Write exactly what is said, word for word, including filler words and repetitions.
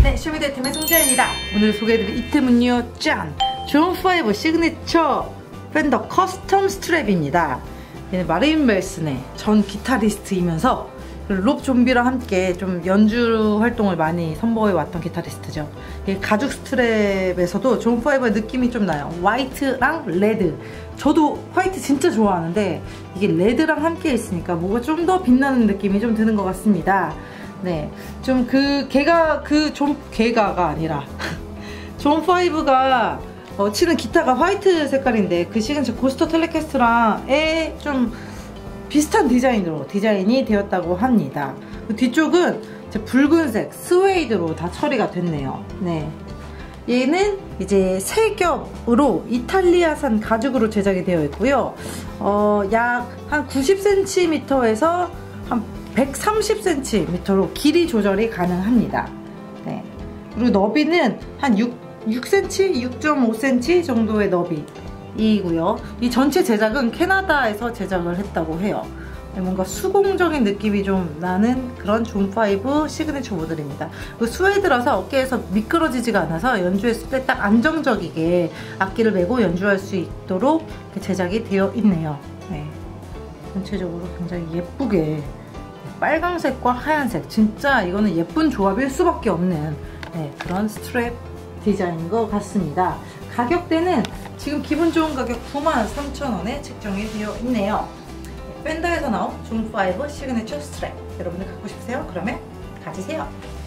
네, 쇼미더 팀의 송지아입니다. 오늘 소개해드릴 이템은요, 짠! 존 파이브 시그니처 팬더 커스텀 스트랩입니다. 얘는 마릴린 맨슨의 전 기타리스트이면서 롭 좀비랑 함께 좀 연주 활동을 많이 선보여왔던 기타리스트죠. 가죽 스트랩에서도 존 파이브의 느낌이 좀 나요. 화이트랑 레드. 저도 화이트 진짜 좋아하는데 이게 레드랑 함께 있으니까 뭐가 좀 더 빛나는 느낌이 좀 드는 것 같습니다. 네, 좀 그 걔가 그 좀 걔가가 아니라 존 파이브가 어, 치는 기타가 화이트 색깔인데 그 시그니처 고스트 텔레캐스트랑에 좀 비슷한 디자인으로 디자인이 되었다고 합니다. 그 뒤쪽은 이제 붉은색 스웨이드로 다 처리가 됐네요. 네, 얘는 이제 세 겹으로 이탈리아산 가죽으로 제작이 되어 있고요. 어, 약 한 구십 센티미터에서 한 백삼십 센티미터로 길이 조절이 가능합니다. 네, 그리고 너비는 한 육, 육 센티미터, 육 점 오 센티미터 정도의 너비이고요. 이 전체 제작은 캐나다에서 제작을 했다고 해요. 뭔가 수공적인 느낌이 좀 나는 그런 존 파이브 시그니처 모델입니다. 그 스웨이드라서 어깨에서 미끄러지지가 않아서 연주했을 때 딱 안정적이게 악기를 메고 연주할 수 있도록 제작이 되어 있네요. 네, 전체적으로 굉장히 예쁘게 빨강색과 하얀색, 진짜 이거는 예쁜 조합일 수밖에 없는 네, 그런 스트랩 디자인인 것 같습니다. 가격대는 지금 기분 좋은 가격 구만 삼천 원에 책정이 되어 있네요. 팬더에서 나온 존 파이브 시그니처 스트랩, 여러분들 갖고 싶으세요? 그러면 가지세요.